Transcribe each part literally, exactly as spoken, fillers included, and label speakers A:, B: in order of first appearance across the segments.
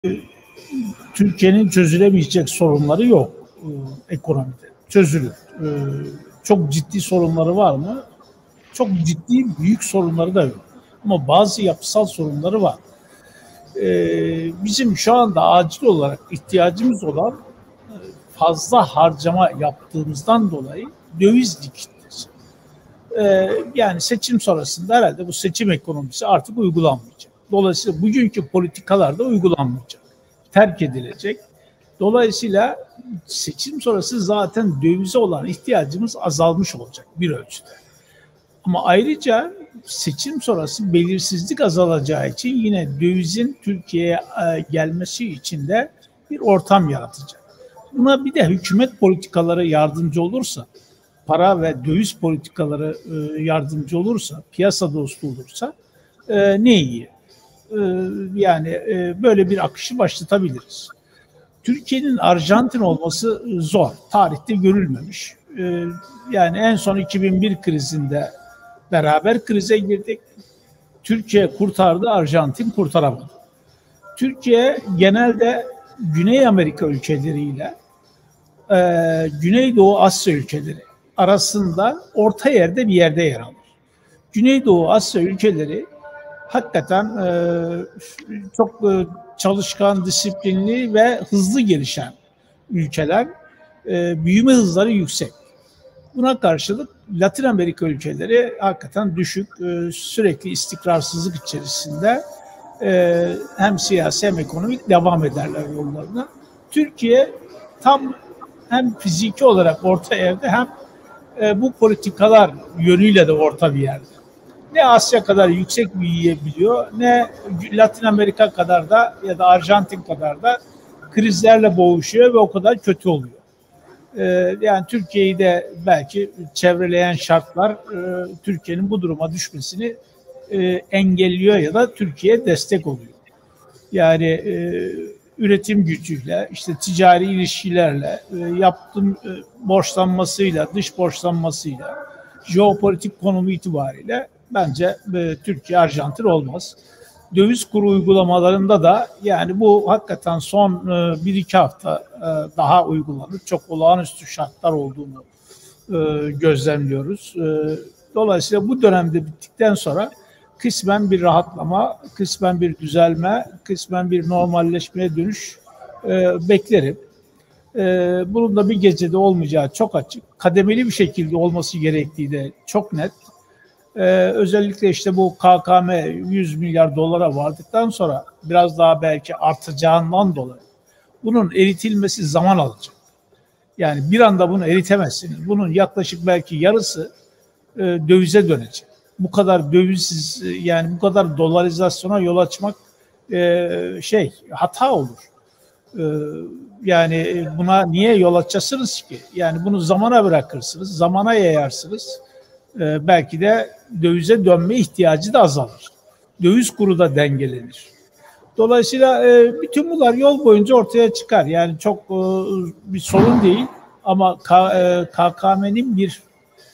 A: Türkiye'nin çözülemeyecek sorunları yok e, ekonomide. Çözülür. E, çok ciddi sorunları var mı? Çok ciddi büyük sorunları da yok. Ama bazı yapısal sorunları var. E, bizim şu anda acil olarak ihtiyacımız olan e, fazla harcama yaptığımızdan dolayı döviz likiditesi. E, yani seçim sonrasında herhalde bu seçim ekonomisi artık uygulanmayacak. Dolayısıyla bugünkü politikalar da uygulanmayacak. Terk edilecek. Dolayısıyla seçim sonrası zaten dövize olan ihtiyacımız azalmış olacak bir ölçüde. Ama ayrıca seçim sonrası belirsizlik azalacağı için yine dövizin Türkiye'ye gelmesi için de bir ortam yaratacak. Buna bir de hükümet politikaları yardımcı olursa, para ve döviz politikaları yardımcı olursa, piyasa dostu olursa ne iyi. Yani böyle bir akışı başlatabiliriz. Türkiye'nin Arjantin olması zor. Tarihte görülmemiş. Yani en son iki bin bir krizinde beraber krize girdik. Türkiye kurtardı, Arjantin kurtaramadı. Türkiye genelde Güney Amerika ülkeleriyle Güneydoğu Asya ülkeleri arasında orta yerde bir yerde yer alır. Güneydoğu Asya ülkeleri hakikaten e, çok e, çalışkan, disiplinli ve hızlı gelişen ülkeler. E, büyüme hızları yüksek. Buna karşılık Latin Amerika ülkeleri hakikaten düşük, e, sürekli istikrarsızlık içerisinde e, hem siyasi hem ekonomik devam ederler yollarına. Türkiye tam hem fiziki olarak orta yerde hem e, bu politikalar yönüyle de orta bir yerde. Ne Asya kadar yüksek büyüyebiliyor, ne Latin Amerika kadar da ya da Arjantin kadar da krizlerle boğuşuyor ve o kadar kötü oluyor. Ee, yani Türkiye'yi de belki çevreleyen şartlar e, Türkiye'nin bu duruma düşmesini e, engelliyor ya da Türkiye'ye destek oluyor. Yani e, üretim gücüyle, işte ticari ilişkilerle, e, yaptığım e, borçlanmasıyla, dış borçlanmasıyla, jeopolitik konumu itibariyle bence e, Türkiye Arjantin olmaz. Döviz kuru uygulamalarında da yani bu hakikaten son e, bir iki hafta e, daha uygulanır. Çok olağanüstü şartlar olduğunu e, gözlemliyoruz. E, dolayısıyla bu dönemde bittikten sonra kısmen bir rahatlama, kısmen bir düzelme, kısmen bir normalleşmeye dönüş e, beklerim. E, bunun da bir gecede olmayacağı çok açık. Kademeli bir şekilde olması gerektiği de çok net. Ee, özellikle işte bu K K M yüz milyar dolara vardıktan sonra biraz daha belki artacağından dolayı bunun eritilmesi zaman alacak. Yani bir anda bunu eritemezsiniz. Bunun yaklaşık belki yarısı e, dövize dönecek. Bu kadar dövizsiz yani bu kadar dolarizasyona yol açmak e, şey hata olur. E, yani buna niye yol açasınız ki? Yani bunu zamana bırakırsınız, zamana yayarsınız. Ee, belki de dövize dönme ihtiyacı da azalır. Döviz kuru da dengelenir. Dolayısıyla e, bütün bunlar yol boyunca ortaya çıkar. Yani çok e, bir sorun değil ama K K M'nin bir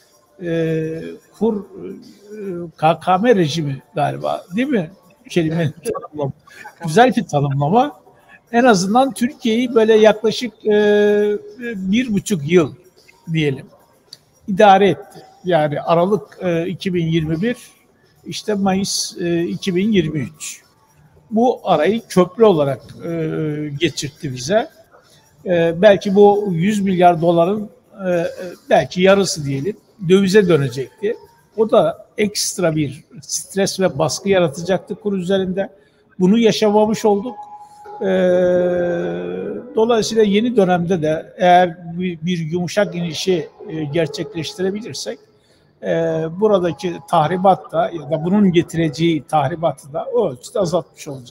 A: e, kur e, K K M rejimi galiba değil mi? Kelimenin tanımlama. Güzel bir tanımlama. En azından Türkiye'yi böyle yaklaşık e, bir buçuk yıl diyelim idare etti. Yani Aralık e, iki bin yirmi bir, işte Mayıs e, iki bin yirmi üç. Bu arayı köprü olarak e, geçirtti bize. E, belki bu yüz milyar doların e, belki yarısı diyelim dövize dönecekti. O da ekstra bir stres ve baskı yaratacaktı kur üzerinde. Bunu yaşamamış olduk. E, dolayısıyla yeni dönemde de eğer bir, bir yumuşak inişi e, gerçekleştirebilirsek e, buradaki tahribat da ya da bunun getireceği tahribatı da o ölçüde azaltmış olacak.